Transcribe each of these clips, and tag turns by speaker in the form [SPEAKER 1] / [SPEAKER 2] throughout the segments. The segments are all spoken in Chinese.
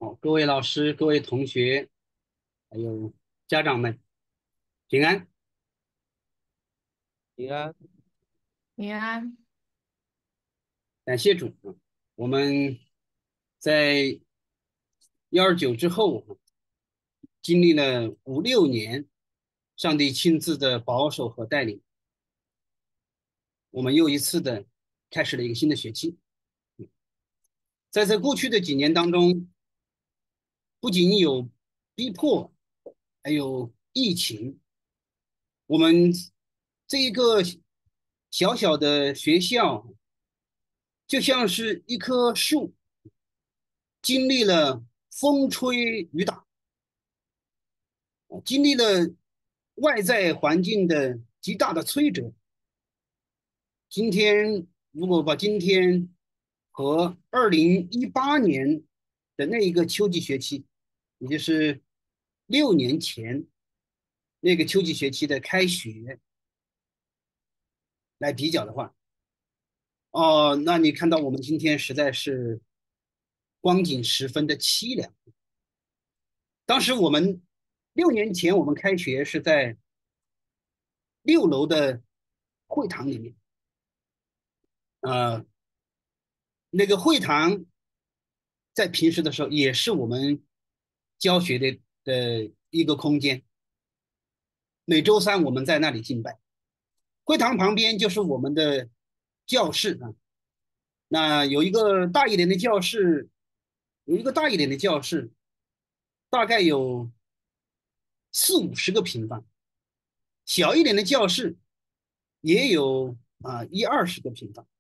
[SPEAKER 1] 好，各位老师、各位同学，还有家长们，平安！
[SPEAKER 2] 平安。
[SPEAKER 3] 平安。
[SPEAKER 1] 感谢主啊！我们在129之后，经历了5、6年，上帝亲自的保守和带领，我们又一次的开始了一个新的学期。在这过去的几年当中，不仅有逼迫，还有疫情，我们这一个小小的学校，就像是一棵树，经历了风吹雨打，经历了外在环境的极大的摧折。今天如果把今天和2018年的那一个秋季学期，也就是6年前那个秋季学期的开学来比较的话，那你看到我们今天实在是光景十分的凄凉。当时6年前我们开学是在6楼的会堂里面，呃，那个会堂在平时的时候也是我们教学的一个空间。每周三我们在那里敬拜，会堂旁边就是我们的教室啊。那有一个大一点的教室，大概有40-50个平方，小一点的教室也有10-20个平方。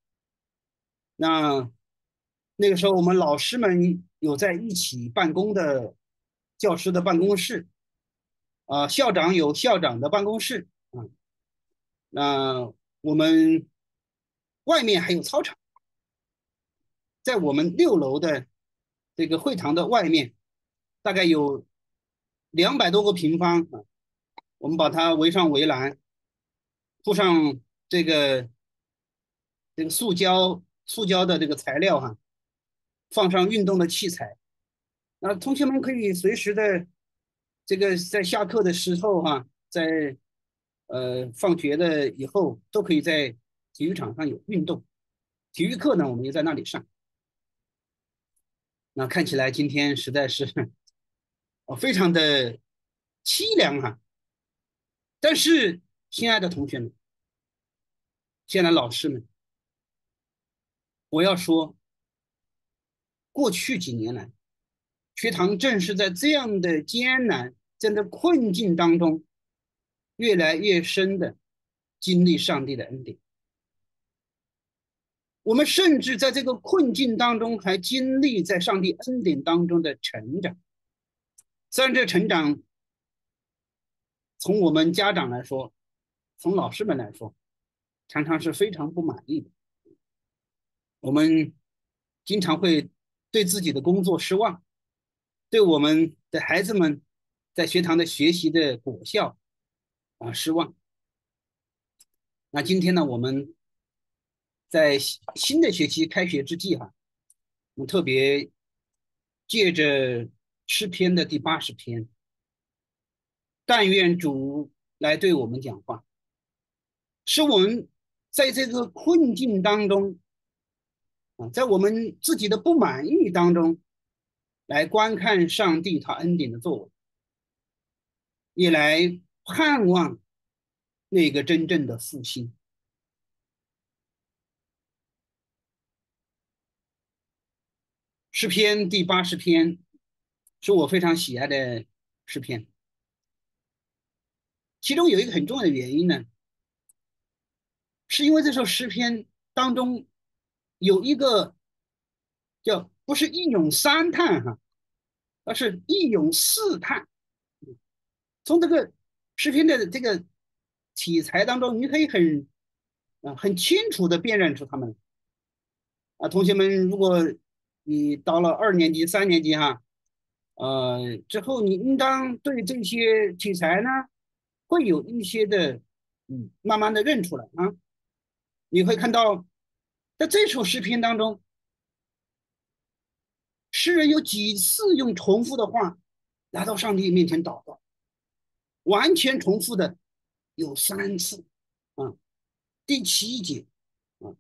[SPEAKER 1] 那个时候我们老师们有在一起办公的教师的办公室，校长有校长的办公室啊。那我们外面还有操场，在我们6楼的这个会堂的外面，大概有200多个平方啊。我们把它围上围栏，铺上这个塑胶的这个材料哈，放上运动的器材。那同学们可以随时的这个在下课的时候哈，在放学的以后都可以在体育场上有运动。体育课呢，我们也在那里上。那看起来今天实在是非常的凄凉哈。但是，亲爱的同学们，亲爱的老师们，我要说，过去几年来，学堂正是在这样的艰难、这样的困境当中，越来越深的经历上帝的恩典。我们甚至在这个困境当中，还经历在上帝恩典当中的成长。虽然这成长，从我们家长来说，从老师们来说，常常是非常不满意的。我们经常会对自己的工作失望，对我们的孩子们在学堂的学习的果效失望。那今天呢，我们在新的学期开学之际哈，我们特别借着诗篇的第80篇，但愿主来对我们讲话，使我们在这个困境当中在我们自己的不满意当中，来观看上帝他恩典的作为，也来盼望那个真正的复兴。诗篇第80篇是我非常喜爱的诗篇，其中有一个很重要的原因呢，是因为这首诗篇当中有一个叫不是一咏三叹哈，而是一咏四叹。从这个诗篇的这个题材当中，你可以很清楚的辨认出他们同学们，如果你到了2年级、3年级哈，之后你应当对这些题材呢，会有一些的慢慢的认出来啊。你会看到，在这首诗篇当中， 诗人有几次用重复的话来到上帝面前祷告，完全重复的有3次啊。第7节啊，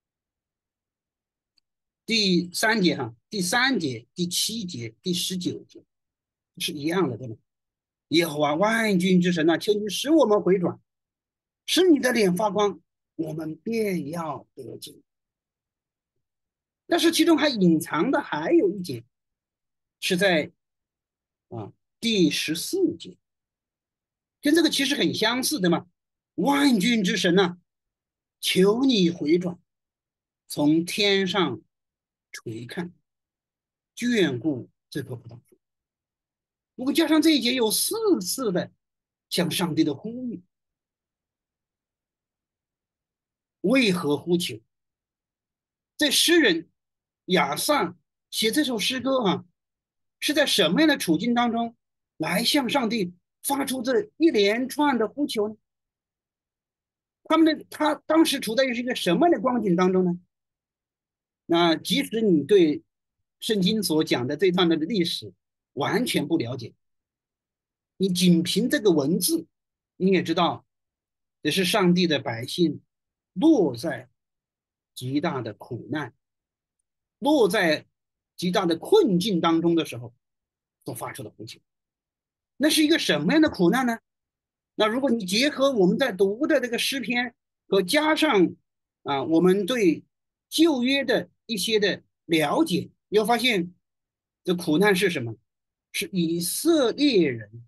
[SPEAKER 1] 第3节第3节、第7节、第19节是一样的，对吗？耶和华万军之神啊，求你使我们回转，使你的脸发光，我们便要得救。但是其中还隐藏的还有一节，是在第14节，跟这个其实很相似，对吗？万军之神啊，求你回转，从天上垂看，眷顾这棵葡萄树。如果加上这一节，有4次的向上帝的呼吁，为何呼求？这诗人亚萨写这首诗歌是在什么样的处境当中来向上帝发出这一连串的呼求呢？他当时处在于是一个什么样的光景当中呢？那即使你对圣经所讲的这段的历史完全不了解，你仅凭这个文字，你也知道，这是上帝的百姓落在极大的苦难、落在极大的困境当中的时候所发出的呼求。那是一个什么样的苦难呢？那如果你结合我们在读的这个诗篇和加上我们对旧约的一些的了解，你会发现这苦难是什么？是以色列人，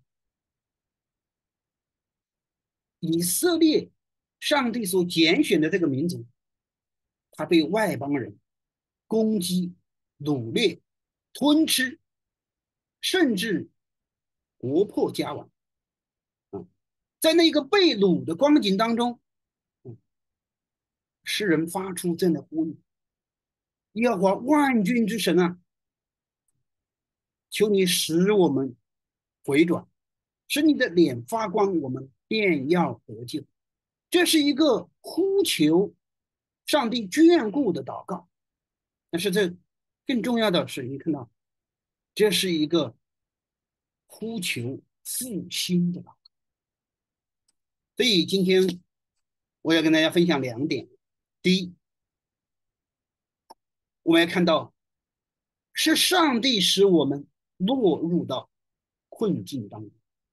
[SPEAKER 1] 以色列上帝所拣选的这个民族，他被外邦人攻击、掳掠、吞吃，甚至国破家亡。在那个被掳的光景当中，诗人发出这样的呼吁：耶和华万军之神啊，求你使我们回转，使你的脸发光，我们便要得救。这是一个呼求上帝眷顾的祷告。但是这更重要的是，你看到这是一个呼求复兴的祷告。所以今天我要跟大家分享2点。第一，我们要看到是上帝使我们落入到困境当中。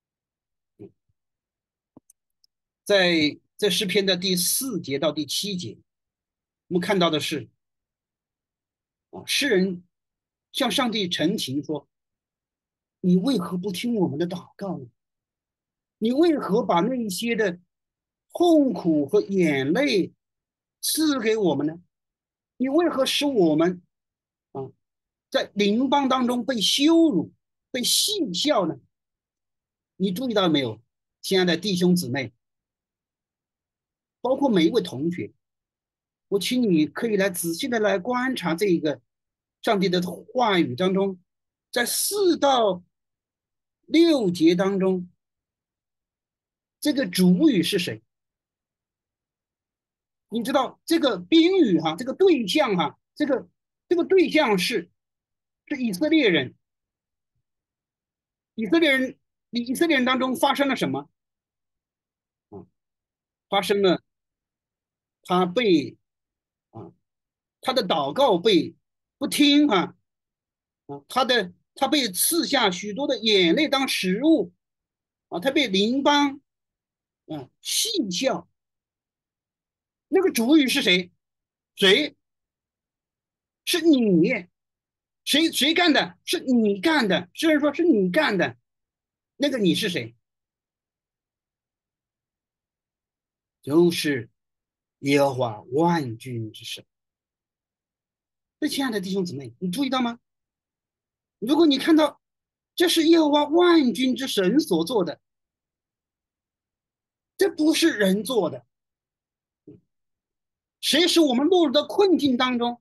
[SPEAKER 1] 在这诗篇的第4节到第7节，我们看到的是诗人向上帝陈情说：你为何不听我们的祷告呢？你为何把那一些的痛苦和眼泪赐给我们呢？你为何使我们在邻邦当中被羞辱、被戏笑呢？你注意到没有，亲爱的弟兄姊妹，包括每一位同学，我请你可以来仔细的来观察这个上帝的话语当中，在4到6节当中，这个主语是谁？你知道这个宾语这个对象这个对象是以色列人。以色列人当中发生了什么？发生了他被他的祷告被不听他被赐下许多的眼泪当食物他被邻邦戏笑。那个主语是谁？谁？是你。谁干的？是你干的。虽然说是你干的，那个你是谁？就是耶和华万军之神。那亲爱的弟兄姊妹，你注意到吗？如果你看到这是耶和华万军之神所做的，这不是人做的。谁使我们落入到困境当中？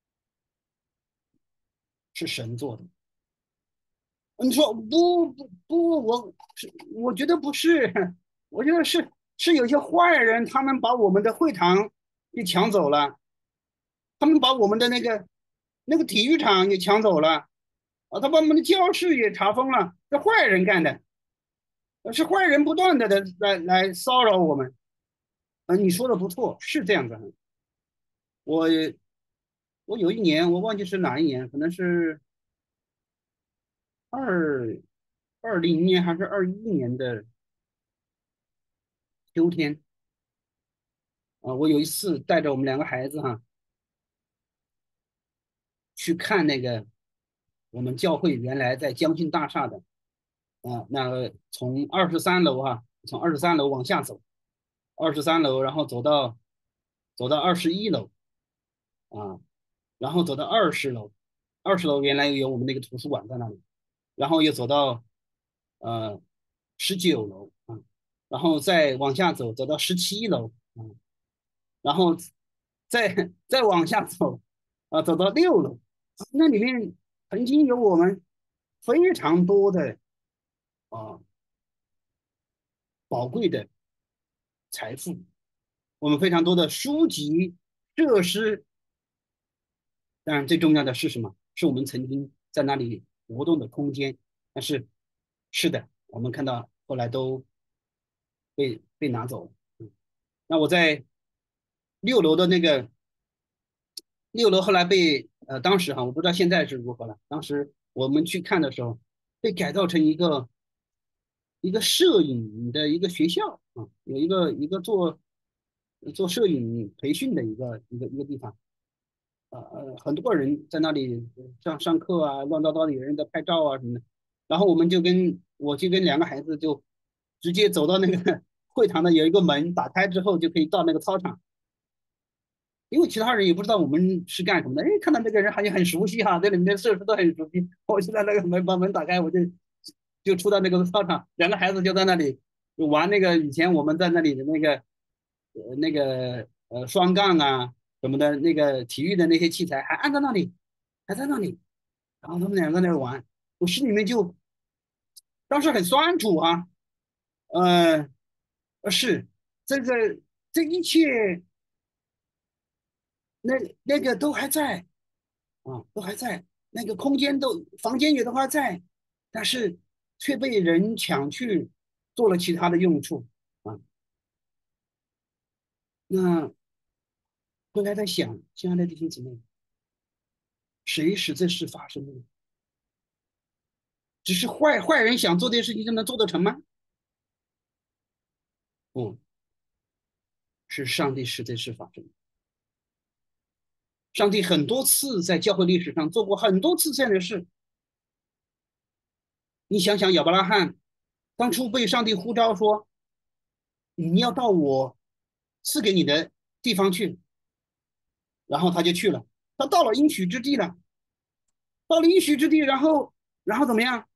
[SPEAKER 1] 是神做的。你说不，我觉得不是，我觉得是有些坏人，他们把我们的会堂给抢走了，他们把我们的那个体育场也抢走了， 啊，他把我们的教室也查封了，是坏人干的，是坏人不断的来骚扰我们。你说的不错，是这样子。我我有一年我忘记是哪一年，可能是2020年还是21年的秋天啊，我有一次带着我们两个孩子去看那个我们教会原来在将军大厦的那个从23楼从23楼往下走，23楼，然后走到21楼啊，然后走到20楼，20楼原来有我们那个图书馆在那里，然后又走到19楼然后再往下走到17楼然后再往下走走到6楼，那里面曾经有我们非常多的啊宝贵的财富，我们非常多的书籍设施，当然最重要的是什么？是我们曾经在那里活动的空间。但是是的，我们看到后来都被拿走了。那我在六楼的那个六楼后来被当时我不知道现在是如何了。当时我们去看的时候，被改造成一个摄影的一个学校有一个做摄影培训的一个地方。很多人在那里上课乱糟糟的，有人在拍照什么的。然后我就跟两个孩子就直接走到那个会堂的有一个门，打开之后就可以到那个操场。因为其他人也不知道我们是干什么的，哎，看到那个人好像很熟悉这里面的设施都很熟悉。我现在那个门把门打开，我就出到那个操场，两个孩子就在那里玩那个以前我们在那里的双杠什么的那个体育的那些器材还按在那里，还在那里，然后他们俩在那儿玩，我心里面就当时很酸楚呃，是这个这一切那个都还在都还在，那个空间房间也都还在，但是却被人抢去做了其他的用处啊。那后来在想，亲爱的弟兄姊妹，谁使这事发生的呢？只是坏人想做这些事情就能做得成吗？不是，上帝使这事发生。上帝很多次在教会历史上做过很多次这样的事。你想想，亚伯拉罕当初被上帝呼召说：“你要到我赐给你的地方去。”然后他就去了。他到了应许之地了，到了应许之地，然后怎么样？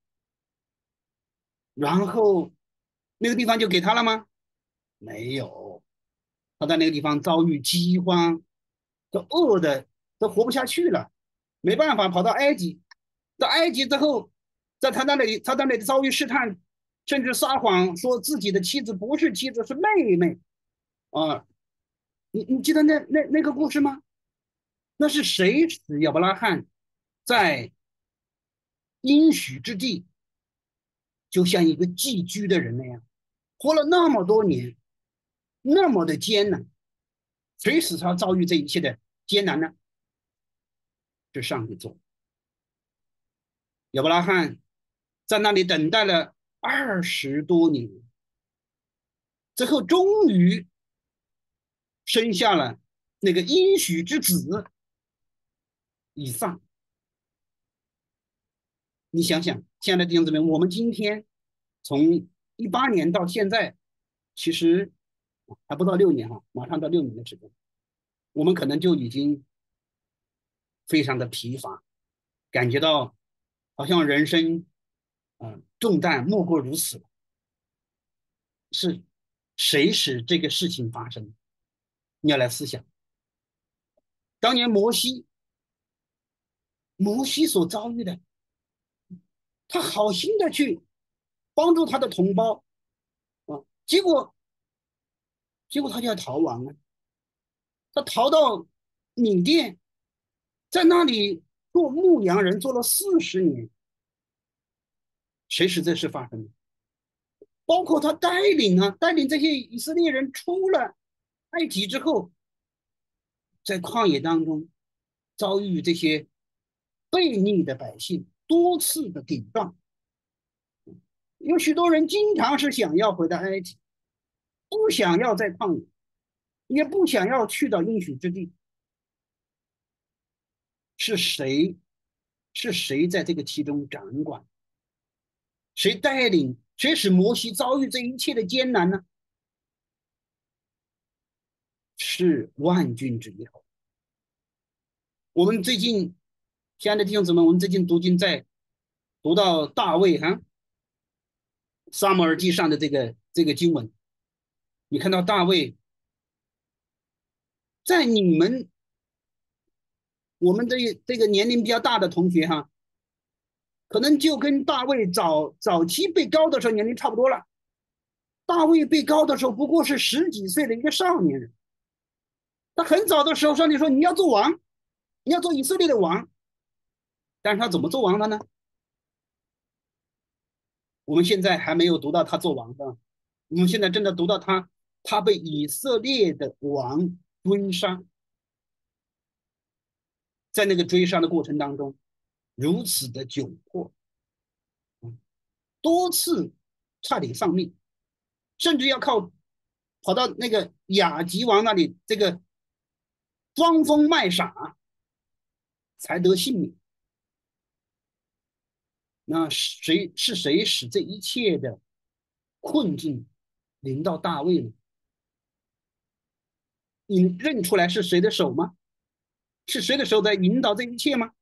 [SPEAKER 1] 然后那个地方就给他了吗？没有，他在那个地方遭遇饥荒，都饿的都活不下去了，没办法跑到埃及。到埃及之后，在他那里遭遇试探，甚至撒谎说自己的妻子不是妻子，是妹妹啊。你记得那个故事吗？那是谁使亚伯拉罕在应许之地，就像一个寄居的人那样，活了那么多年，那么的艰难，谁使他遭遇这一切的艰难呢？是上帝做。亚伯拉罕在那里等待了20多年，最后终于生下了那个应许之子以撒。你想想，亲爱的弟兄姊妹，我们今天从18年到现在，其实还不到6年马上到6年的时间，我们可能就已经非常的疲乏，感觉到好像人生重担莫过如此。是谁使这个事情发生？你要来思想，当年摩西所遭遇的，他好心的去帮助他的同胞结果他就要逃亡了。他逃到缅甸，在那里做牧羊人，做了40年。 谁使这事发生的？包括他带领这些以色列人出了埃及之后，在旷野当中遭遇这些悖逆的百姓多次的顶撞，有许多人经常是想要回到埃及，不想要在旷野，也不想要去到应许之地。是谁？是谁在这个其中掌管？谁带领？谁使摩西遭遇这一切的艰难呢？是万军之耶和华。我们最近，亲爱的弟兄姊妹，我们最近读经在读到大卫撒母耳记上的这个经文，你看到大卫在我们这个年龄比较大的同学可能就跟大卫早期被膏的时候年龄差不多了。大卫被膏的时候不过是10几岁的一个少年人，他很早的时候上帝说你要做王，你要做以色列的王，但是他怎么做王的呢？我们现在还没有读到他做王的，我们现在真的读到他被以色列的王追杀，在那个追杀的过程当中如此的窘迫，多次差点丧命，甚至要跑到那个亚吉王那里这个装疯卖傻才得性命。那谁使这一切的困境临到大卫呢？你认出来是谁的手吗？是谁的手在引导这一切吗？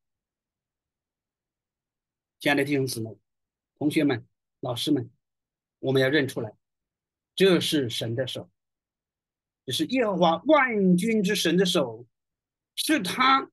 [SPEAKER 1] 亲爱的弟兄姊妹、同学们、老师们，我们要认出来，这是神的手，这是耶和华万军之神的手，是他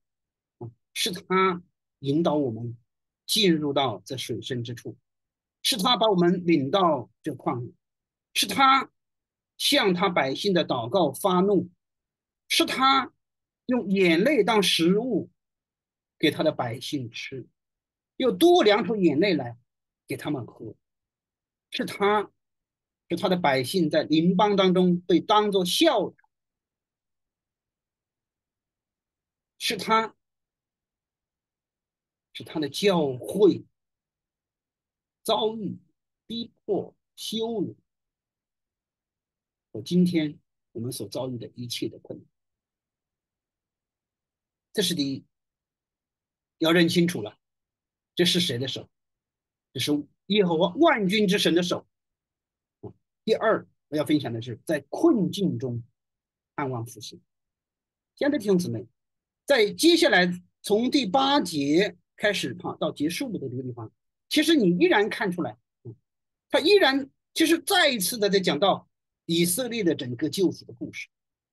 [SPEAKER 1] 引导我们进入到这水深之处，是他把我们领到这旷野，是他向他百姓的祷告发怒，是他用眼泪当食物给他的百姓吃，又多量出眼泪来给他们喝，是他的百姓在邻邦当中被当作笑谈，是他的教会遭遇逼迫羞辱和今天我们所遭遇的一切的困难。这是第一，要认清楚了，这是谁的手？这是耶和华万军之神的手。第二，我要分享的是在困境中盼望复兴。亲爱的弟兄姊妹，在接下来从第8节开始到结束的这个地方，其实你依然看出来，他依然其实再一次的在讲到以色列的整个救赎的故事。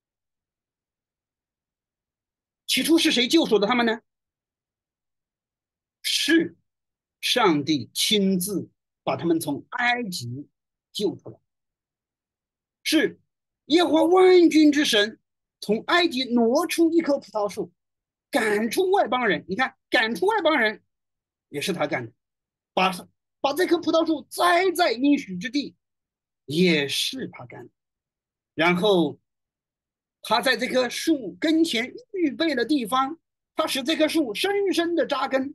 [SPEAKER 1] 起初是谁救赎的他们呢？是上帝亲自把他们从埃及救出来，是耶和华万军之神从埃及挪出一棵葡萄树，赶出外邦人。你看，赶出外邦人也是他干的，把这棵葡萄树栽在应许之地，也是他干的。然后他在这棵树跟前预备了地方，他使这棵树深深的扎根，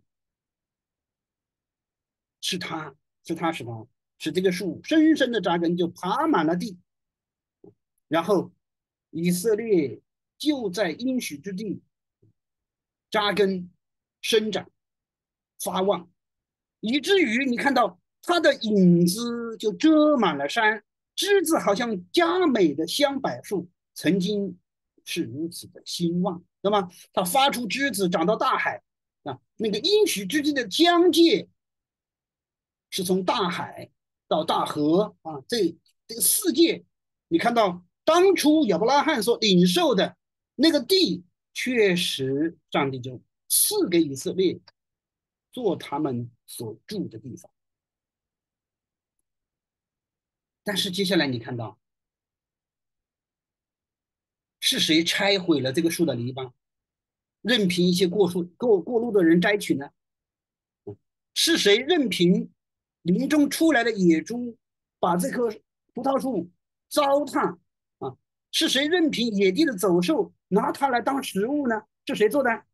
[SPEAKER 1] 是他使这个树深深的扎根，就爬满了地。然后以色列就在应许之地扎根、生长、发旺，以至于你看到它的影子就遮满了山，枝子好像佳美的香柏树，曾经是如此的兴旺，对吗？它发出枝子长到大海那个应许之地的疆界是从大海到大河这个世界，你看到当初亚伯拉罕所领受的那个地，确实上帝就赐给以色列做他们所住的地方。但是接下来你看到是谁拆毁了这个树的篱笆，任凭一些过路的人摘取呢？是谁任凭林中出来的野猪把这棵葡萄树糟蹋啊！是谁任凭野地的走兽拿它来当食物呢？是谁做的？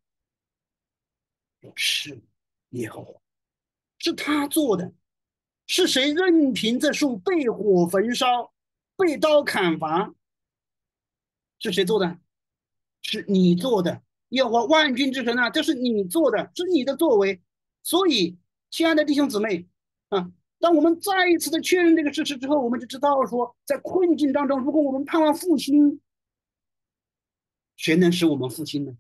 [SPEAKER 1] 是耶和华，是他做的。是谁任凭这树被火焚烧、被刀砍伐？是谁做的？是你做的。耶和华万军之神啊，这是你做的，是你的作为。所以，亲爱的弟兄姊妹啊，当我们再一次的确认这个事实之后，我们就知道说，在困境当中，如果我们盼望复兴，谁能使我们复兴呢？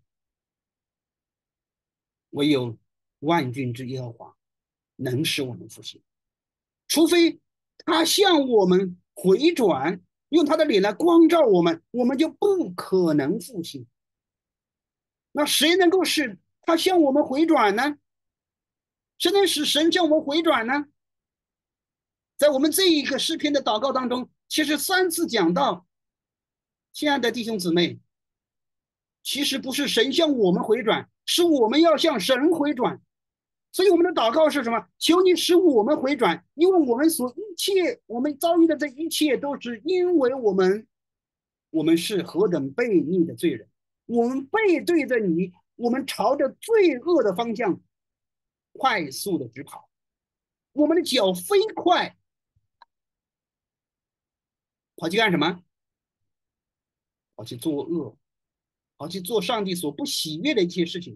[SPEAKER 1] 唯有万军之耶和华能使我们复兴。除非他向我们回转，用他的脸来光照我们，我们就不可能复兴。那谁能够使他向我们回转呢？谁能使神向我们回转呢？在我们这一个诗篇的祷告当中，其实3次讲到，亲爱的弟兄姊妹，其实不是神向我们回转，是我们要向神回转。所以我们的祷告是什么？求你使我们回转，因为我们我们遭遇的这一切都是因为我们是何等悖逆的罪人，我们背对着你，我们朝着罪恶的方向快速的直跑，我们的脚飞快，跑去干什么？跑去作恶，跑去做上帝所不喜悦的一些事情。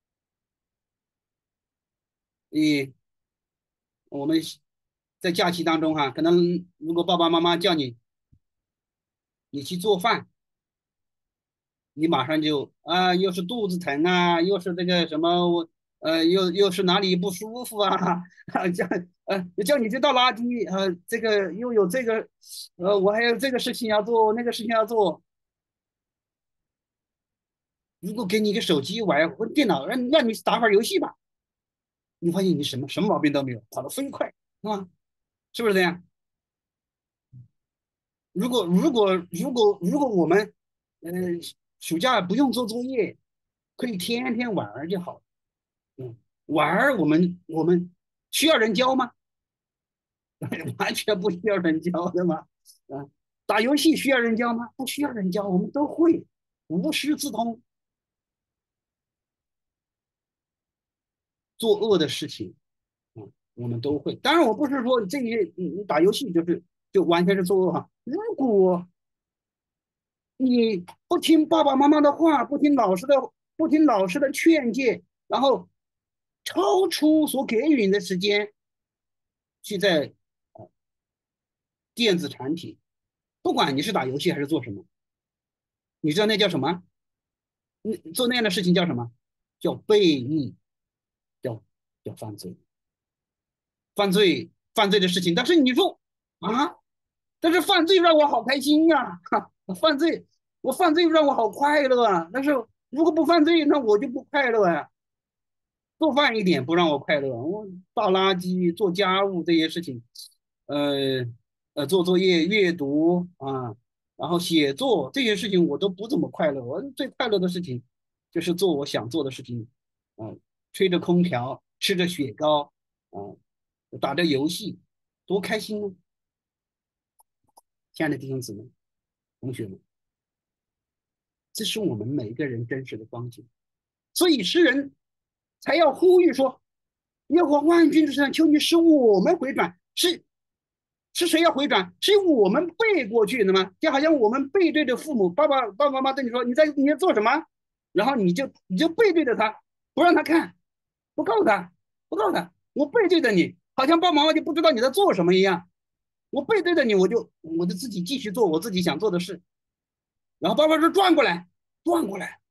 [SPEAKER 1] 我们在假期当中可能如果爸爸妈妈叫你去做饭，你马上就又是肚子疼啊，又是这个什么又是哪里不舒服啊，叫你去倒垃圾这个又有这个我还有这个事情要做，那个事情要做。如果给你一个手机玩或电脑，让你打会儿游戏吧，你发现你什么毛病都没有，跑得飞快，是吧？是不是这样？如果我们呃暑假不用做作业，可以天天玩就好。玩我们需要人教吗？完全不需要人教的嘛。打游戏需要人教吗？不需要人教，我们都会，无师自通。作恶的事情，我们都会。当然，我不是说这些你打游戏就完全是作恶哈。如果你不听爸爸妈妈的话，不听老师的劝诫，然后超出所给予你的时间，去在电子产品，不管你是打游戏还是做什么，你知道那叫什么？做那样的事情叫什么？叫悖逆，叫犯罪。犯罪的事情，但是你说但是犯罪让我好开心呀、我犯罪让我好快乐啊！但是如果不犯罪，那我就不快乐呀、做饭一点不让我快乐，我倒垃圾、做家务这些事情，呃做作业、阅读然后写作这些事情我都不怎么快乐。我最快乐的事情就是做我想做的事情，吹着空调，吃着雪糕，打着游戏，多开心呢！亲爱的弟兄姊妹、同学们，这是我们每一个人真实的光景。所以诗人才要呼吁说：耶和华万军之神，求你使我们回转。是谁要回转？是我们背过去的吗？就好像我们背对着父母，爸爸妈妈对你说你在做什么，然后你就背对着他，不让他看，不告诉他，我背对着你，好像爸爸妈妈就不知道你在做什么一样。我背对着你，我就自己继续做我自己想做的事。然后爸爸说转过来，转过来。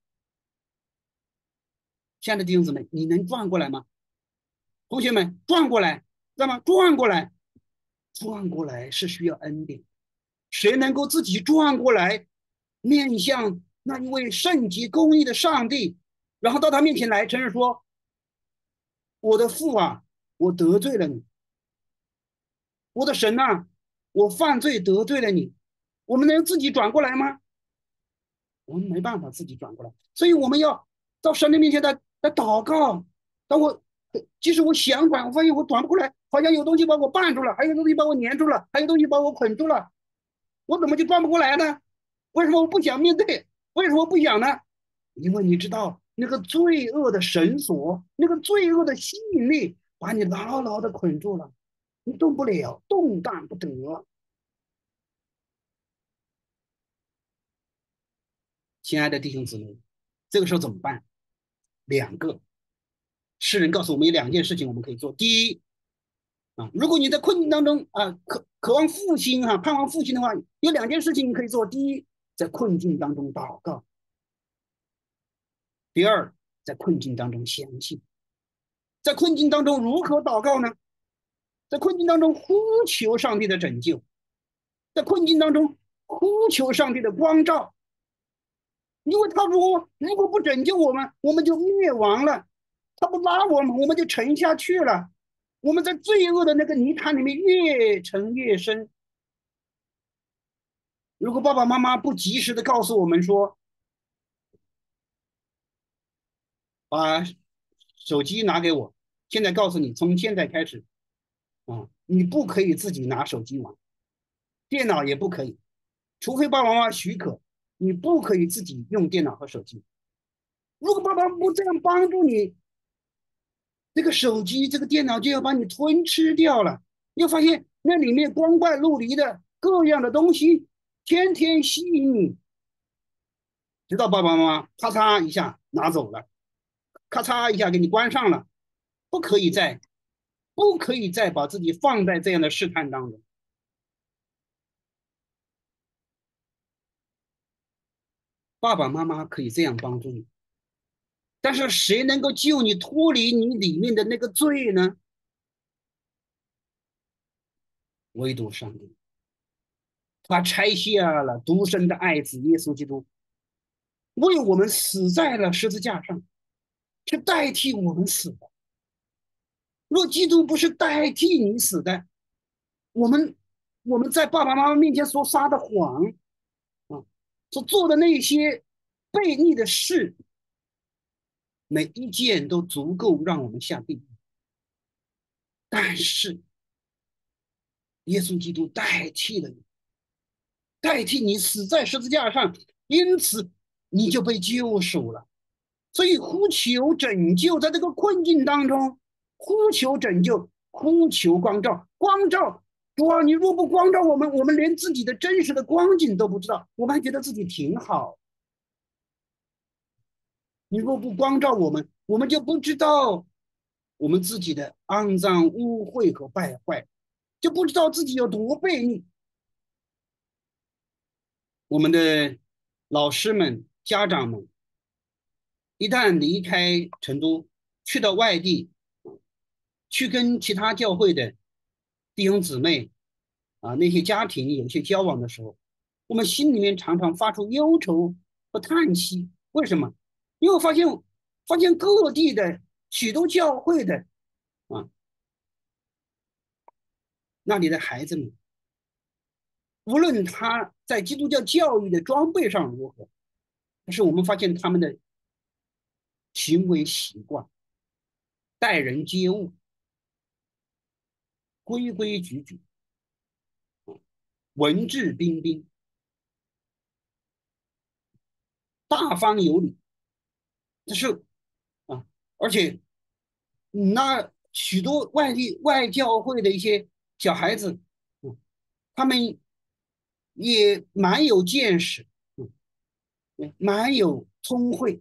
[SPEAKER 1] 亲爱的弟兄姊妹，你能转过来吗？同学们，转过来，知道吗？转过来，转过来是需要恩典。谁能够自己转过来，面向那一位圣洁公义的上帝，然后到他面前来承认说：我的父啊，我得罪了你；我的神啊，我犯罪得罪了你。我们能自己转过来吗？我们没办法自己转过来，所以我们要到神的面前来祷告。当即使我想转，我发现我转不过来， 好像有东西把我绊住了，还有东西把我粘住了，还有东西把我捆住了，我怎么就转不过来呢？为什么我不想面对？为什么不想呢？因为你知道那个罪恶的绳索，那个罪恶的吸引力把你牢牢的捆住了，你动不了，动弹不得。亲爱的弟兄姊妹，这个时候怎么办？两个，诗人告诉我们有两件事情我们可以做。第一如果你在困境当中渴望复兴盼望复兴的话，有两件事情你可以做。第一，在困境当中祷告；第二，在困境当中相信。在困境当中如何祷告呢？在困境当中呼求上帝的拯救，在困境当中呼求上帝的光照，因为他如果不拯救我们，我们就灭亡了；他不拉我们，我们就沉下去了。我们在罪恶的那个泥潭里面越沉越深。如果爸爸妈妈不及时的告诉我们说，把手机拿给我，现在告诉你，从现在开始你不可以自己拿手机玩，电脑也不可以，除非爸爸妈妈许可，你不可以自己用电脑和手机。如果爸爸不这样帮助你，这个手机这个电脑就要把你吞吃掉了。你会发现那里面光怪陆离的各样的东西天天吸引你，直到爸爸妈妈咔嚓一下拿走了，咔嚓一下给你关上了，不可以再把自己放在这样的试探当中。爸爸妈妈可以这样帮助你，但是谁能够救你脱离你里面的那个罪呢？唯独上帝。他差下了独生的爱子耶稣基督，为我们死在了十字架上，是代替我们死的。若基督不是代替你死的，我们在爸爸妈妈面前所撒的谎所做的那些悖逆的事，每一件都足够让我们下地狱。但是耶稣基督代替了你，代替你死在十字架上，因此你就被救赎了。所以呼求拯救，在这个困境当中，呼求拯救，呼求光照，光照。主啊，你若不光照我们，我们连自己的真实的光景都不知道，我们还觉得自己挺好。你若不光照我们，我们就不知道我们自己的肮脏、污秽和败坏，就不知道自己有多悖逆。我们的老师们、家长们，一旦离开成都，去到外地，去跟其他教会的弟兄姊妹那些家庭有些交往的时候，我们心里面常常发出忧愁和叹息。为什么？因为发现各地的许多教会的那里的孩子们，无论他在基督教教育的装备上如何，但是我们发现他们的行为习惯、待人接物、规规矩矩、文质彬彬、大方有礼，这是而且那许多外教会的一些小孩子，他们也蛮有见识，蛮有聪慧，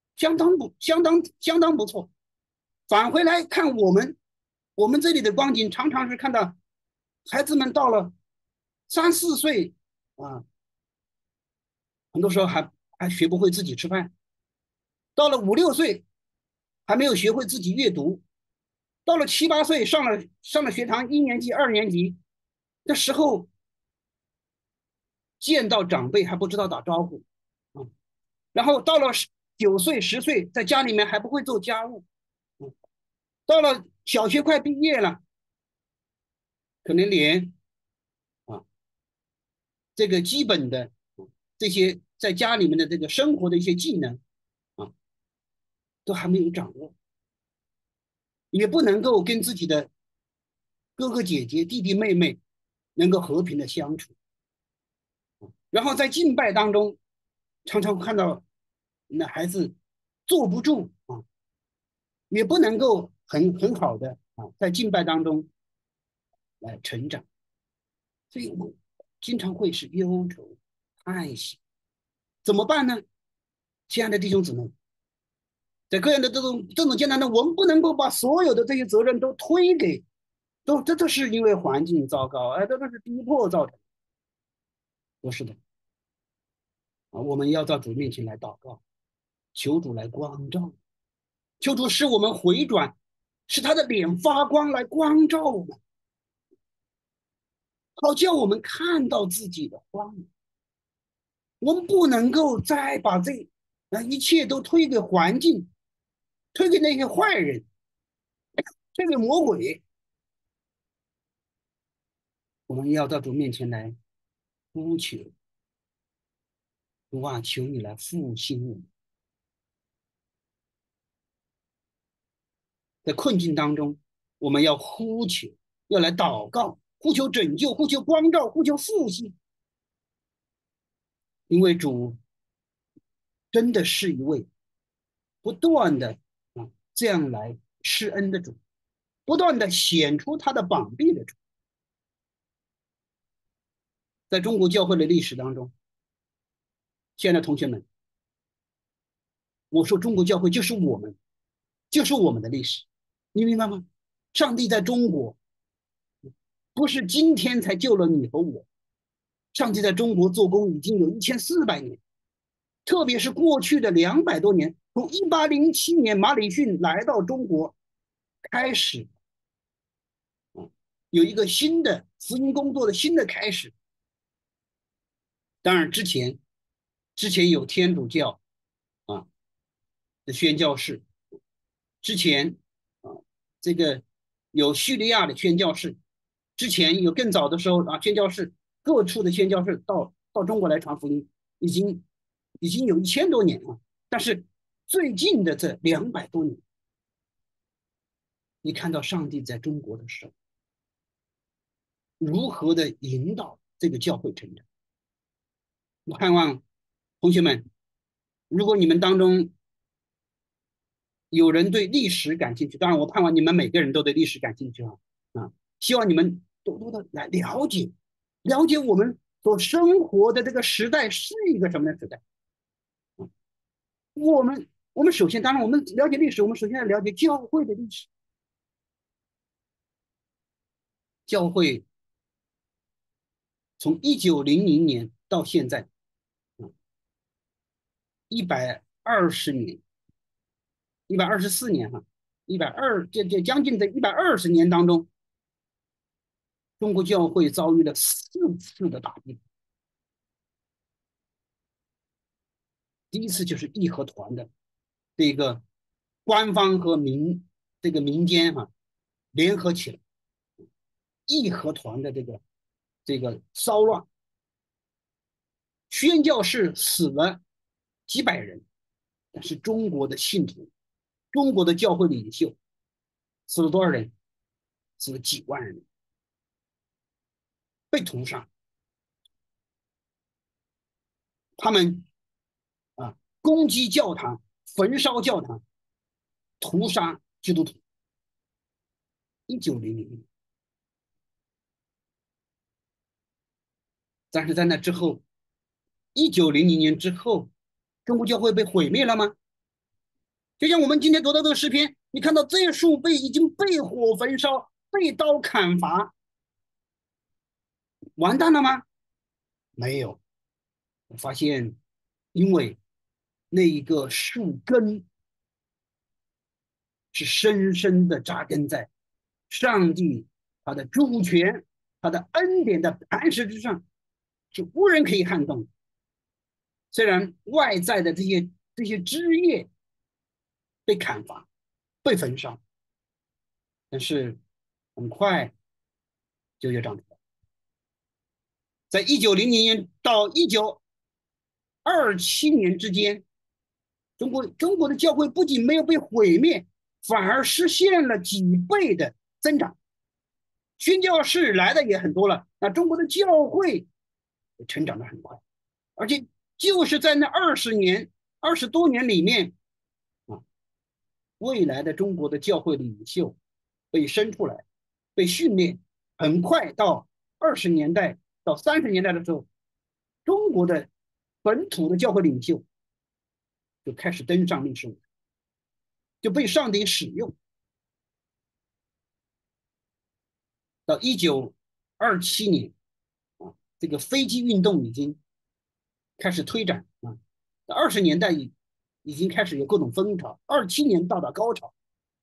[SPEAKER 1] 相当不错。返回来看我们这里的光景，常常是看到孩子们到了3、4岁很多时候还学不会自己吃饭，到了5、6岁还没有学会自己阅读，到了7、8岁上了学堂1年级、2年级的时候，见到长辈还不知道打招呼然后到了9岁、10岁，在家里面还不会做家务到了小学快毕业了，可能连这个基本的这些在家里面的这个生活的一些技能都还没有掌握，也不能够跟自己的哥哥姐姐、弟弟妹妹能够和平的相处。然后在敬拜当中，常常看到那孩子坐不住啊，也不能够很好的在敬拜当中来成长，所以我们经常会是忧愁、叹息，怎么办呢？亲爱的弟兄姊妹，在个人的这种艰难的，我们不能够把所有的这些责任都推给，这是因为环境糟糕，这都是逼迫造成的，不是的我们要到主面前来祷告，求主来光照，求主使我们回转，使他的脸发光来光照我们，好叫我们看到自己的光明。我们不能够再把一切都推给环境，推给那些坏人，推给魔鬼。我们要到主面前来呼求，主啊，求你来复兴我们。在困境当中，我们要呼求，要来祷告，呼求拯救，呼求光照，呼求复兴。因为主真的是一位不断的这样来施恩的主，不断的显出他的膀臂的主。在中国教会的历史当中，亲爱的同学们，我说中国教会就是我们，就是我们的历史，你明白吗？上帝在中国不是今天才救了你和我，上帝在中国做工已经有1400年，特别是过去的200多年，从1807年马礼逊来到中国开始，有一个新的福音工作的新的开始。当然之前有天主教的宣教士，之前这个有叙利亚的宣教士，之前有更早的时候宣教士各处的宣教士到中国来传福音，已经有1000多年了。但是最近的这200多年，你看到上帝在中国的时候如何的引导这个教会成长。我盼望同学们，如果你们当中有人对历史感兴趣，当然我盼望你们每个人都对历史感兴趣希望你们多多的来了解我们所生活的这个时代是一个什么样的时代。我们首先，当然我们了解历史，我们首先要了解教会的历史。教会从1900年到现在120年，124年这将近的120年当中，中国教会遭遇了4次的打击。第一次就是义和团的这个官方和民间联合起来，义和团的这个骚乱，宣教士死了几百人，但是中国的信徒，中国的教会领袖死了多少人？死了几万人，被屠杀。他们攻击教堂，焚烧教堂，屠杀基督徒。1900年，但是在那之后，1900年之后，中国教会被毁灭了吗？就像我们今天读到这个诗篇，你看到这树已经被火焚烧，被刀砍伐，完蛋了吗？没有。我发现，因为那一个树根是深深的扎根在上帝他的主权、他的恩典的磐石之上，是无人可以撼动。虽然外在的这些枝叶被砍伐、被焚烧，但是很快就长出来。在1900年到1927年之间，中国的教会不仅没有被毁灭，反而实现了几倍的增长。 宣教士来的也很多了，那中国的教会成长得很快，而且就是在那20多年里面啊，未来的中国的教会领袖被生出来，被训练，很快到20年代到30年代的时候，中国的本土的教会领袖就开始登上历史舞台，就被上帝使用。到1927年啊，这个飞机运动已经开始推展啊，到20年代已经开始有各种风潮，27年到达高潮。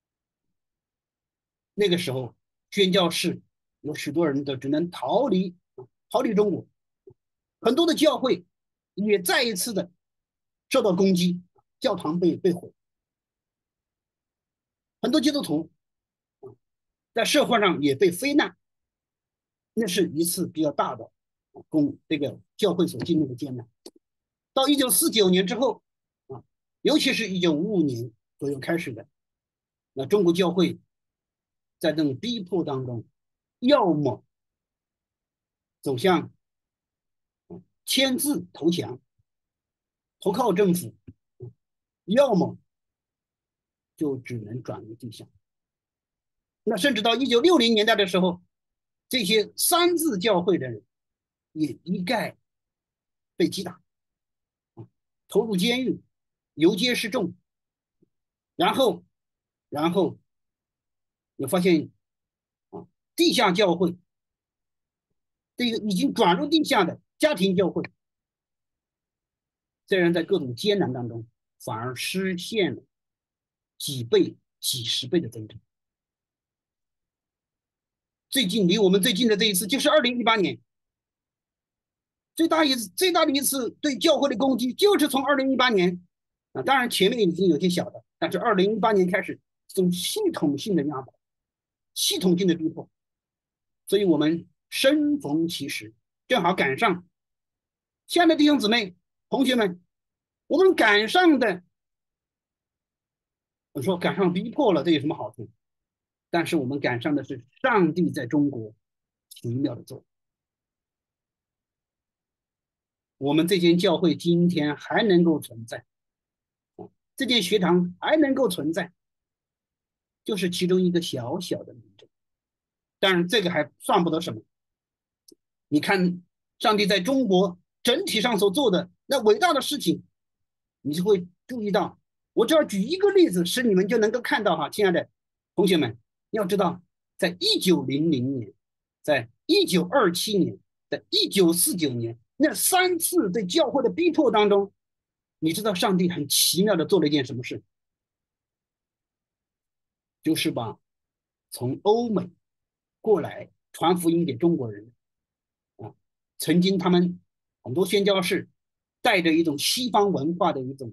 [SPEAKER 1] 那个时候，宣教士有许多人都只能逃离中国，很多的教会也再一次的受到攻击，教堂被毁，很多基督徒在社会上也被非难，那是一次比较大的这个教会所经历的艰难。到1949年之后啊，尤其是1955年左右开始的，那中国教会在这种逼迫当中，要么走向签字投降，投靠政府，要么就只能转入地下。那甚至到1960年代的时候，这些三自教会的人也一概被击打，投入监狱，游街示众，然后你发现啊，地下教会这个已经转入地下的家庭教会，虽然在各种艰难当中，反而实现了几倍、几十倍的增长。最近离我们最近的这一次就是2018年，最大的一次对教会的攻击就是从2018年啊，当然前面已经有些小的，但是2018年开始这种系统性的压迫、系统性的逼迫，所以我们生逢其时，正好赶上。亲爱的弟兄姊妹、同学们，我们赶上的，我说赶上逼迫了，这有什么好处？但是我们赶上的是上帝在中国奇妙的作为。我们这间教会今天还能够存在，这间学堂还能够存在，就是其中一个小小的明证。当然，这个还算不得什么。你看，上帝在中国整体上所做的那伟大的事情，你就会注意到。我只要举一个例子，使你们就能够看到哈，亲爱的同学们，要知道，在1900年，在1927年，在1949年那3次对教会的逼迫当中，你知道上帝很奇妙的做了一件什么事？就是把从欧美过来传福音给中国人啊，曾经他们很多宣教士带着一种西方文化的一种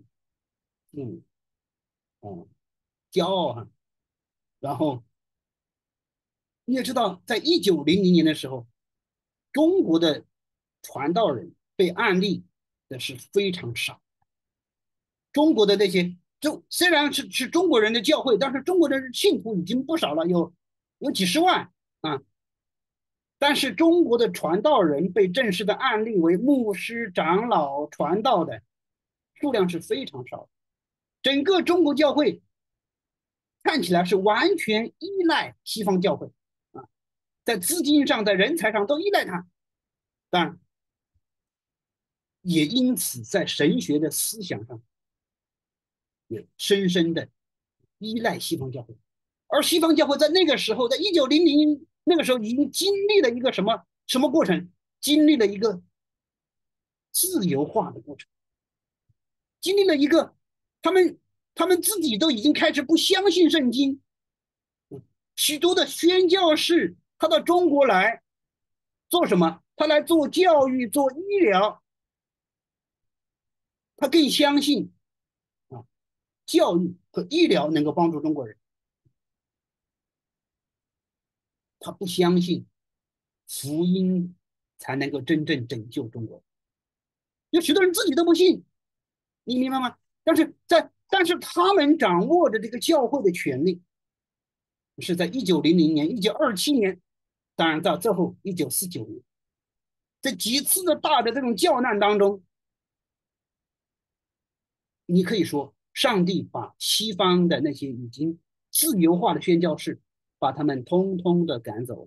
[SPEAKER 1] 骄傲哈，然后你也知道，在1900年的时候，中国的传道人被案例的是非常少。中国的那些虽然是中国人的教会，但是中国的信徒已经不少了，有几十万啊。但是中国的传道人被正式的案例为牧师、长老传道的数量是非常少的。整个中国教会看起来是完全依赖西方教会啊，在资金上、在人才上都依赖它。当然，也因此在神学的思想上也深深的依赖西方教会。而西方教会在那个时候，在1900那个时候已经经历了一个什么过程？经历了一个自由化的过程，经历了一个他们自己都已经开始不相信圣经。许多的宣教士他到中国来做什么？他来做教育、做医疗，他更相信教育和医疗能够帮助中国人，他不相信福音才能够真正拯救中国。有许多人自己都不信，你明白吗？但是他们掌握着这个教会的权利，是在1900年、1927年当然到最后1949年，这几次的大的这种教难当中，你可以说上帝把西方的那些已经自由化的宣教士，把他们通通的赶走，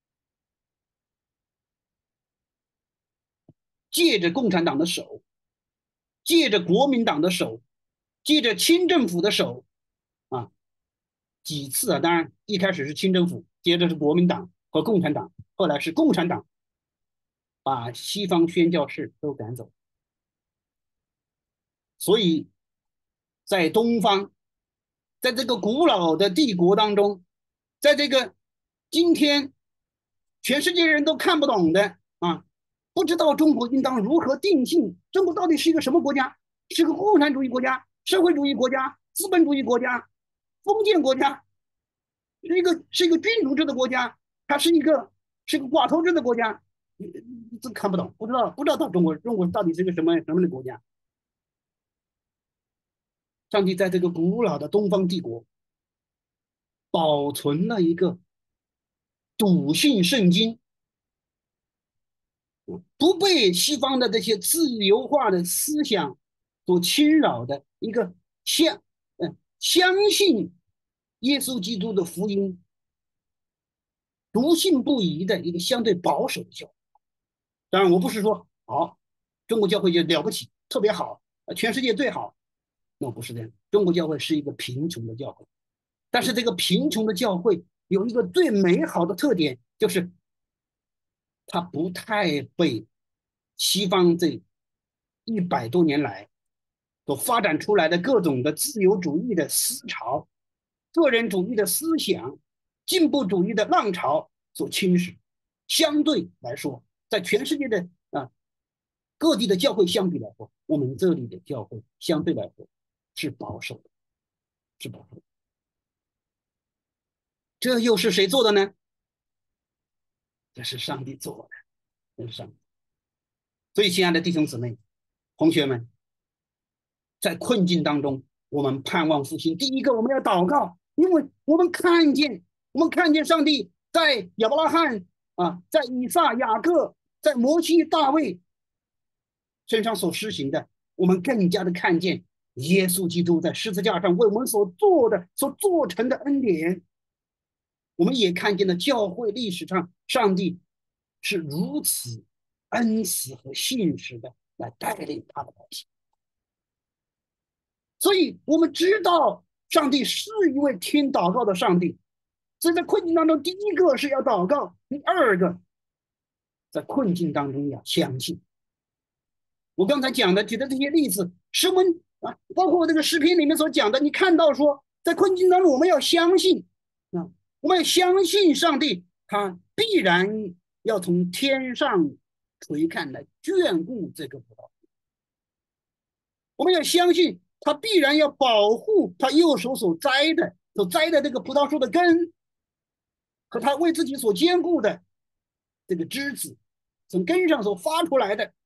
[SPEAKER 1] 借着共产党的手，借着国民党的手，借着清政府的手啊，几次啊，当然一开始是清政府，接着是国民党和共产党，后来是共产党把西方宣教士都赶走。所以在东方，在这个古老的帝国当中，在这个今天全世界人都看不懂的啊，不知道中国应当如何定性，中国到底是一个什么国家？是个共产主义国家、社会主义国家、资本主义国家、封建国家，是一个君主制的国家，它是个寡头制的国家，这看不懂，不知道到中国到底是个什么的国家。上帝在这个古老的东方帝国保存了一个笃信圣经，不被西方的这些自由化的思想所侵扰的一个相信耶稣基督的福音、笃信不疑的一个相对保守的教会。当然，我不是说中国教会就了不起、特别好，全世界最好，那不是这样。中国教会是一个贫穷的教会，但是这个贫穷的教会有一个最美好的特点，就是它不太被西方这100多年来所发展出来的各种的自由主义的思潮、个人主义的思想、进步主义的浪潮所侵蚀。相对来说，在全世界的各地的教会相比来说，我们这里的教会相对来说是保守的，是保守的。这又是谁做的呢？这是上帝做的，这是上帝。所以，亲爱的弟兄姊妹、同学们，在困境当中，我们盼望复兴。第一个，我们要祷告，因为我们看见上帝在亚伯拉罕在以撒、雅各、在摩西、大卫身上所施行的，我们更加的看见耶稣基督在十字架上为我们所做成的恩典。我们也看见了教会历史上上帝是如此恩慈和信实的来带领他的百姓。所以我们知道上帝是一位听祷告的上帝。所以在困境当中，第一个是要祷告，第二个在困境当中要相信。我刚才举的这些例子，诗文包括这个诗篇里面所讲的，你看到说，在困境当中我们要相信我们要相信上帝，他必然要从天上垂看来眷顾这个葡萄树。我们要相信他必然要保护他右手所栽的这个葡萄树的根，和他为自己所坚固的这个枝子，从根上所发出来的。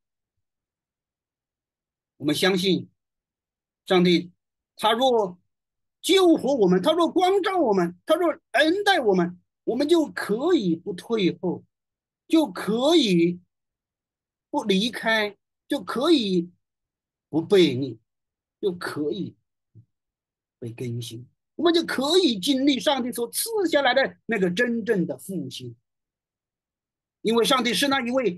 [SPEAKER 1] 我们相信上帝，他若救活我们，他若光照我们，他若恩待我们，我们就可以不退后，就可以不离开，就可以不背逆，就可以被更新，我们就可以经历上帝所赐下来的那个真正的复兴。因为上帝是那一位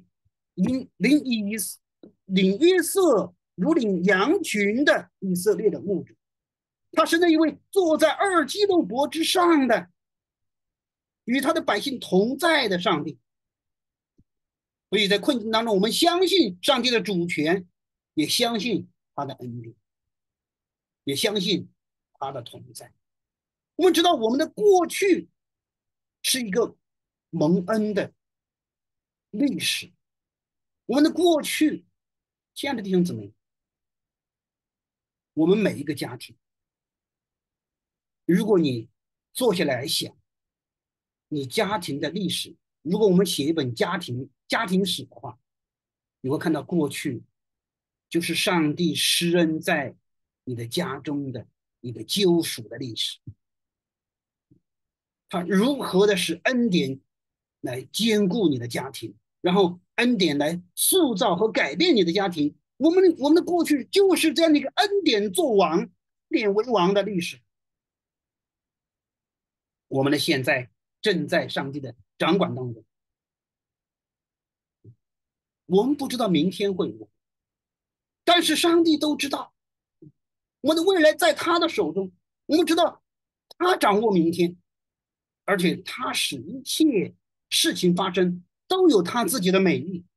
[SPEAKER 1] 领约瑟如领羊群的以色列的牧者，他是那一位坐在2基路伯之上的，与他的百姓同在的上帝。所以在困境当中，我们相信上帝的主权，也相信他的恩典，也相信他的同在。我们知道我们的过去是一个蒙恩的历史，我们的过去，亲爱的弟兄姊妹，我们每一个家庭，如果你坐下来想你家庭的历史，如果我们写一本家庭史的话，你会看到过去就是上帝施恩在你的家中的一个救赎的历史。他如何的使恩典来兼顾你的家庭，然后恩典来塑造和改变你的家庭。我们的过去就是这样的一个恩典做王、恩典为王的历史。我们的现在正在上帝的掌管当中，我们不知道明天会如何，但是上帝都知道，我们的未来在他的手中。我们知道他掌握明天，而且他使一切事情发生都有他自己的美意。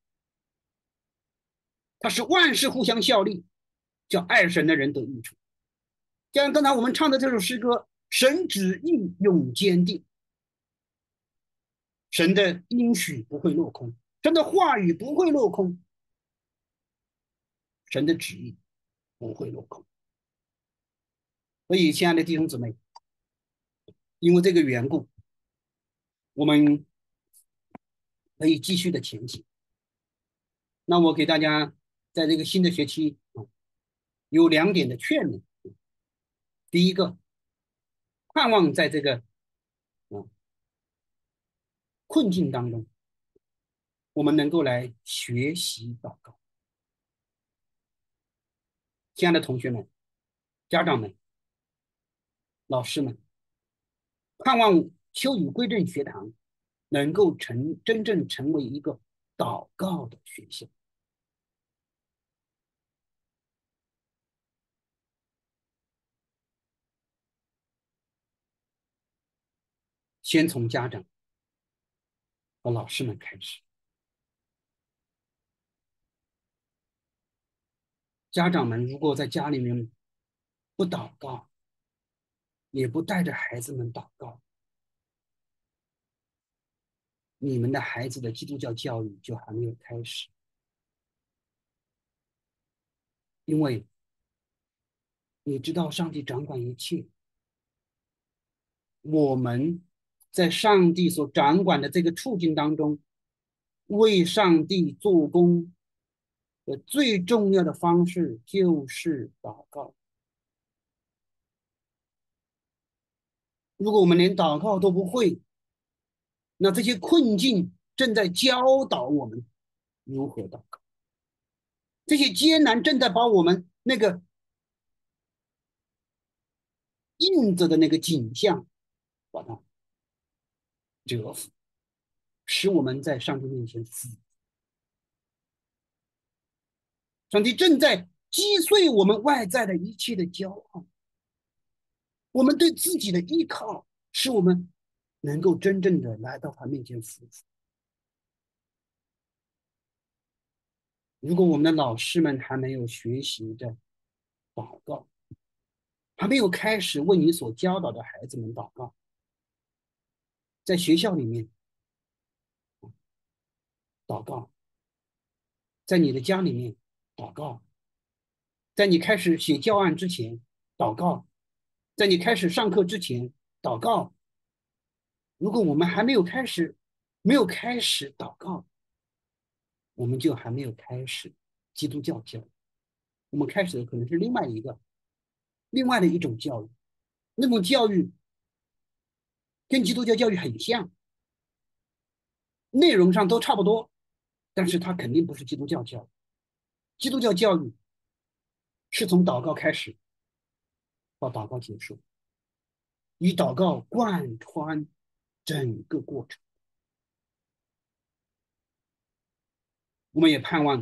[SPEAKER 1] 他是万事互相效力，叫爱神的人得益处。就像刚才我们唱的这首诗歌，神旨意永坚定，神的应许不会落空，神的话语不会落空，神的旨意不会落空。所以，亲爱的弟兄姊妹，因为这个缘故，我们可以继续的前行。那我给大家在这个新的学期有2点的劝勉。第一个，盼望在这个困境当中，我们能够来学习祷告。亲爱的同学们、家长们、老师们，盼望秋雨归正学堂能够真正成为一个祷告的学校。先从家长和老师们开始。家长们如果在家里面不祷告，也不带着孩子们祷告，你们的孩子的基督教教育就还没有开始。因为你知道上帝掌管一切，我们在上帝所掌管的这个处境当中，为上帝做工的最重要的方式就是祷告。如果我们连祷告都不会，那这些困境正在教导我们如何祷告，这些艰难正在把我们那个映着的那个景象把它折服，使我们在上帝面前死。上帝正在击碎我们外在的一切的骄傲，我们对自己的依靠，使我们能够真正的来到他面前服服。如果我们的老师们还没有学习的祷告，还没有开始为你所教导的孩子们祷告，在学校里面祷告，在你的家里面祷告，在你开始写教案之前祷告，在你开始上课之前祷告。如果我们还没有开始祷告，我们就还没有开始基督教教育。我们开始的可能是另外的一种教育，那种教育跟基督教教育很像，内容上都差不多，但是它肯定不是基督教教育。基督教教育是从祷告开始到祷告结束，以祷告贯穿整个过程。我们也盼望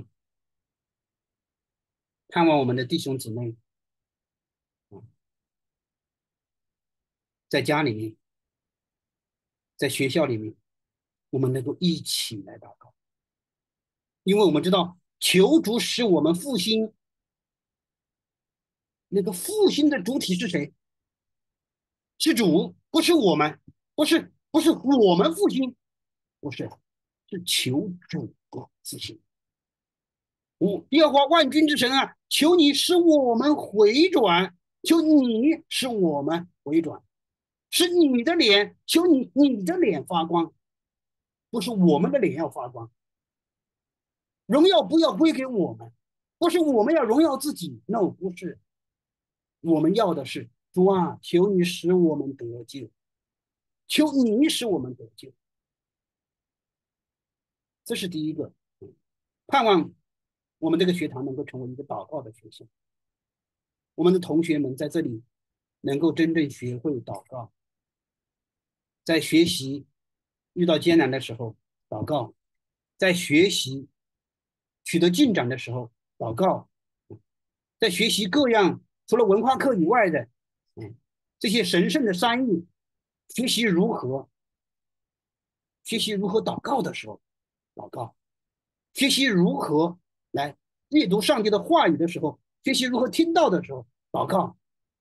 [SPEAKER 1] 我们的弟兄姊妹在家里面，在学校里面，我们能够一起来祷告，因为我们知道求主使我们复兴。那个复兴的主体是谁？是主，不是我们，不是我们复兴，不是，是求主复兴。耶和华万军之神啊，求你使我们回转，求你使我们回转，使你的脸，求你的脸发光，不是我们的脸要发光。荣耀不要归给我们，不是我们要荣耀自己 ，no， 不是，我们要的是主啊，求你使我们得救，求你使我们得救。 这是第一个。盼望我们这个学堂能够成为一个祷告的学校，我们的同学们在这里能够真正学会祷告，在学习遇到艰难的时候祷告，在学习取得进展的时候祷告，在学习各样除了文化课以外的这些神圣的山域，学习如何祷告的时候祷告，学习如何来阅读上帝的话语的时候，学习如何听到的时候祷告。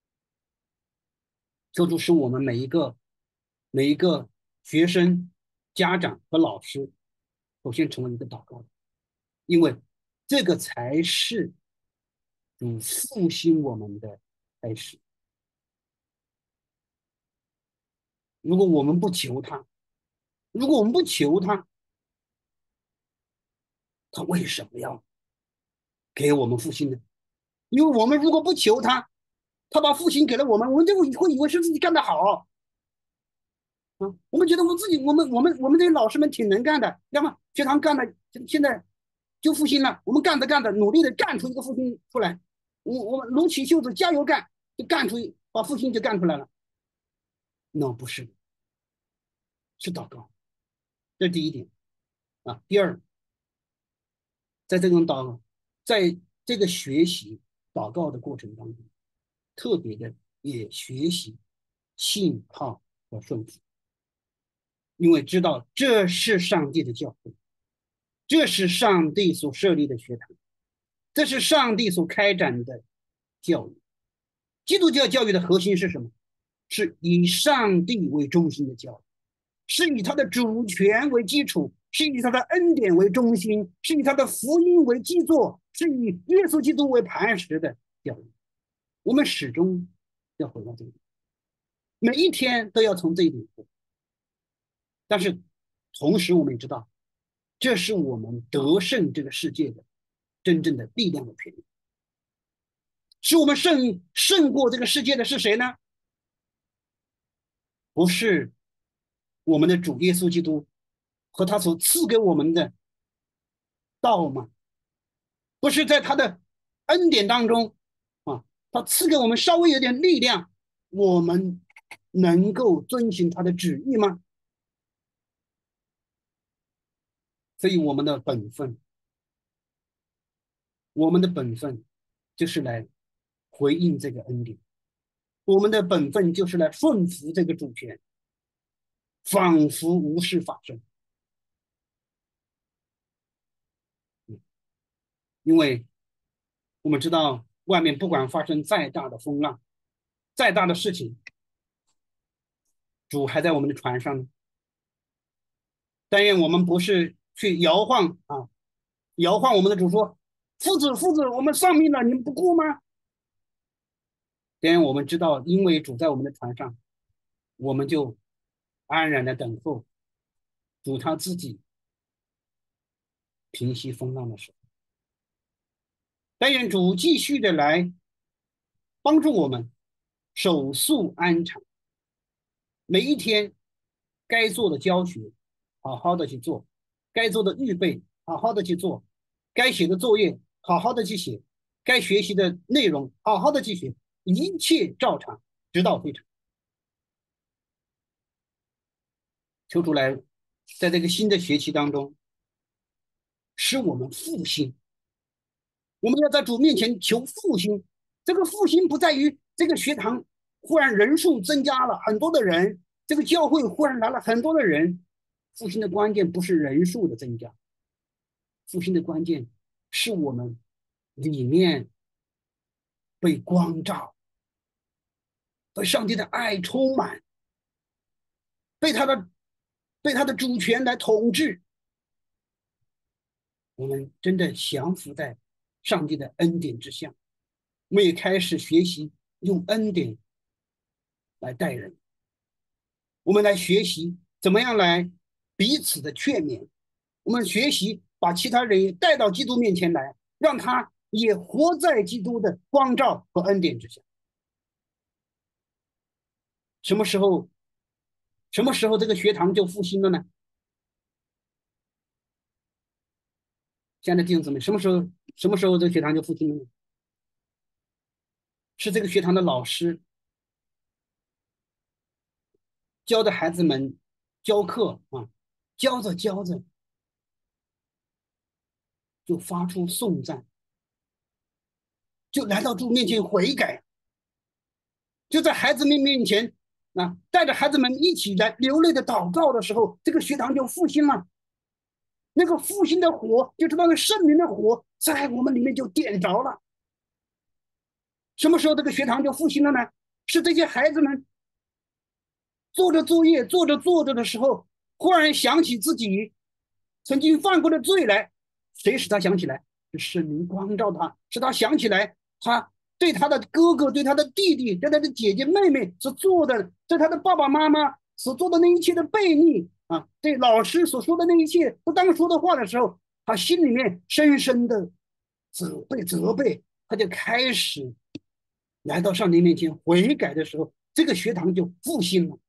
[SPEAKER 1] 求主使我们每一个学生、家长和老师，首先成为一个祷告的，因为这个才是主复兴我们的开始。如果我们不求他，他为什么要给我们复兴呢？因为我们如果不求他，他把复兴给了我们，我们就会以为是自己干得好。我们觉得我们这些老师们挺能干的，要么学堂干的，现在就复兴了。我们干着努力的干出一个复兴出来。我们撸起袖子加油干，就干出把复兴就干出来了。那不是，是祷告，这是第一点啊。第二，在这个学习祷告的过程当中，特别的也学习信靠和顺服，因为知道这是上帝的教会，这是上帝所设立的学堂，这是上帝所开展的教育。基督教教育的核心是什么？是以上帝为中心的教育，是以他的主权为基础，是以他的恩典为中心，是以他的福音为基座，是以耶稣基督为磐石的教育。我们始终要回到这一点，每一天都要从这一点过。但是同时我们也知道，这是我们得胜这个世界的真正的力量的权利。使我们胜过这个世界的是谁呢？不是我们的主耶稣基督和他所赐给我们的道吗？不是在他的恩典当中他赐给我们稍微有点力量，我们能够遵循他的旨意吗？所以我们的本分就是来回应这个恩典，我们的本分就是来顺服这个主权，仿佛无事发生。因为我们知道外面不管发生再大的风浪，再大的事情，主还在我们的船上呢。但愿我们不是去摇晃我们的主说，夫子，我们丧命了，你们不顾吗？但愿我们知道，因为主在我们的船上，我们就安然的等候主他自己平息风浪的时候。但愿主继续的来帮助我们守宿安常，每一天该做的教学好好的去做，该做的预备好好的去做，该写的作业好好的去写，该学习的内容好好的去学，一切照常，直到非常。求主来在这个新的学期当中使我们复兴，我们要在主面前求复兴。这个复兴不在于这个学堂忽然人数增加了很多的人，这个教会忽然来了很多的人。复兴的关键不是人数的增加，复兴的关键是我们里面被光照，被上帝的爱充满，被他的主权来统治。我们真的降服在上帝的恩典之下，我们也开始学习用恩典来待人，我们来学习怎么样来彼此的劝勉，我们学习把其他人也带到基督面前来，让他也活在基督的光照和恩典之下。什么时候这个学堂就复兴了呢？ 亲爱的弟兄姊妹，什么时候这个学堂就复兴了呢？是这个学堂的老师教的孩子们教课啊，教着教着就发出颂赞，就来到主面前悔改，就在孩子们面前啊，带着孩子们一起来流泪的祷告的时候，这个学堂就复兴了。那个复兴的火，就是那个圣灵的火，在我们里面就点着了。什么时候这个学堂就复兴了呢？是这些孩子们做着作业，做着的时候，忽然想起自己曾经犯过的罪来。谁使他想起来？是圣灵光照他，使他想起来他对他的哥哥、对他的弟弟、对他的姐姐妹妹所做的，对他的爸爸妈妈所做的那一切的悖逆啊，对老师所说的那一切不当说的话的时候，他心里面深深的责备，他就开始来到上帝面前悔改的时候，这个学堂就复兴了。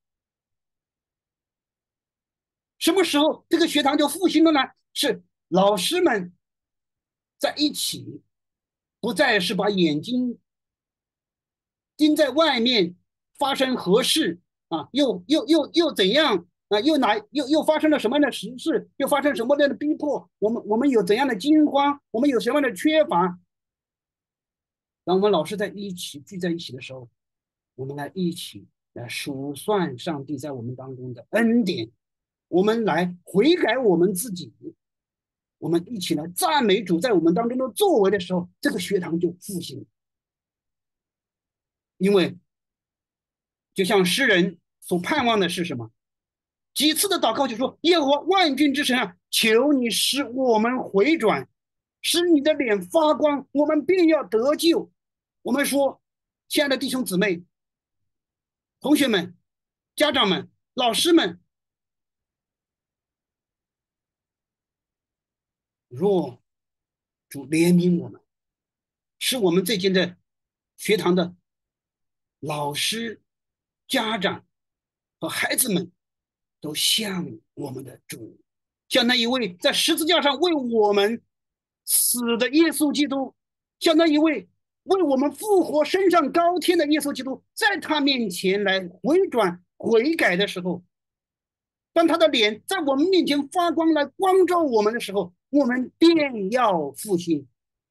[SPEAKER 1] 什么时候这个学堂就复兴了呢？是老师们在一起，不再是把眼睛盯在外面发生何事啊，又怎样啊？又发生了什么样的时事？又发生什么样的逼迫？我们有怎样的惊慌？我们有什么样的缺乏？当我们老师在一起聚在一起的时候，我们来一起来数算上帝在我们当中的恩典，我们来悔改我们自己，我们一起来赞美主在我们当中的作为的时候，这个学堂就复兴了。因为就像诗人所盼望的是什么？几次的祷告就说：耶和华万军之神啊，求你使我们回转，使你的脸发光，我们便要得救。我们说，亲爱的弟兄姊妹、同学们、家长们、老师们，若主怜悯我们，使我们这间的学堂的老师、家长和孩子们都像我们的主，像那一位在十字架上为我们死的耶稣基督，像那一位为我们复活升上高天的耶稣基督，在他面前来回转悔改的时候，当他的脸在我们面前发光来光照我们的时候，我们便要复兴。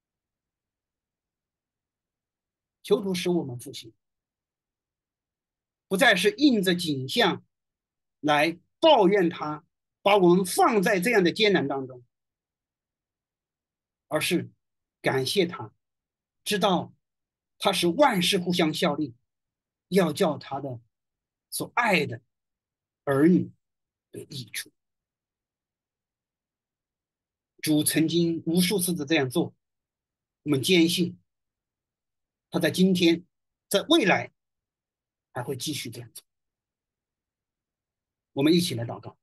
[SPEAKER 1] 求主使我们复兴，不再是印着景象来抱怨他，把我们放在这样的艰难当中，而是感谢他，知道他是万事互相效力，要叫他的所爱的儿女得益处。主曾经无数次的这样做，我们坚信他在今天，在未来还会继续这样做。我们一起来祷告。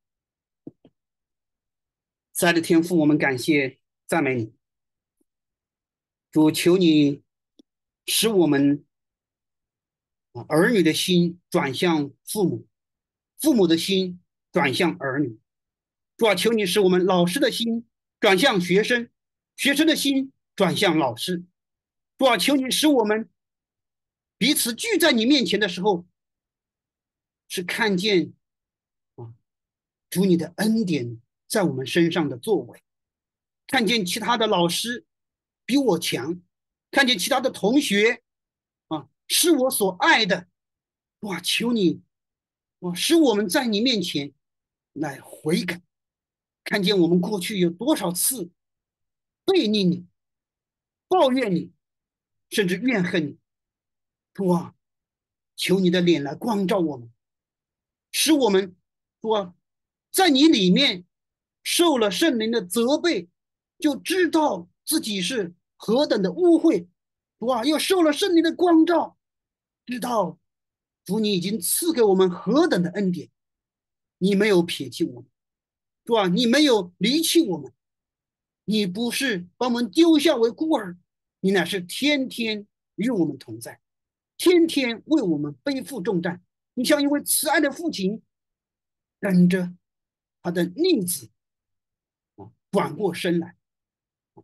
[SPEAKER 1] 慈爱的天父，我们感谢赞美你，主，求你使我们儿女的心转向父母，父母的心转向儿女。主啊，求你使我们老师的心转向学生，学生的心转向老师。主啊，求你使我们彼此聚在你面前的时候，是看见主你的恩典在我们身上的作为，看见其他的老师比我强，看见其他的同学是我所爱的。哇，求你使我们在你面前来悔改，看见我们过去有多少次背逆你、抱怨你，甚至怨恨你。主啊，求你的脸来光照我们，使我们在你里面受了圣灵的责备，就知道自己是何等的污秽。主啊，又受了圣灵的光照，知道主你已经赐给我们何等的恩典，你没有撇弃我们，主啊，你没有离弃我们，你不是把我们丢下为孤儿，你乃是天天与我们同在，天天为我们背负重担。你像一位慈爱的父亲，等着他的逆子转过身来，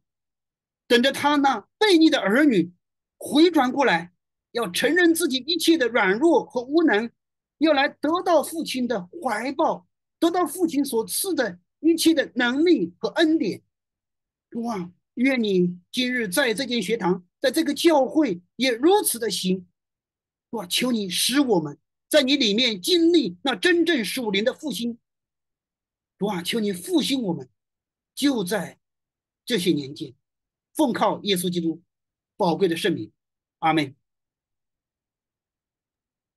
[SPEAKER 1] 等着他那悖逆的儿女回转过来，要承认自己一切的软弱和无能，要来得到父亲的怀抱，得到父亲所赐的一切的能力和恩典。主啊，愿你今日在这间学堂，在这个教会也如此的行。主啊，求你使我们在你里面经历那真正属灵的复兴。主啊，求你复兴我们，就在这些年间，奉靠耶稣基督宝贵的圣名，阿门。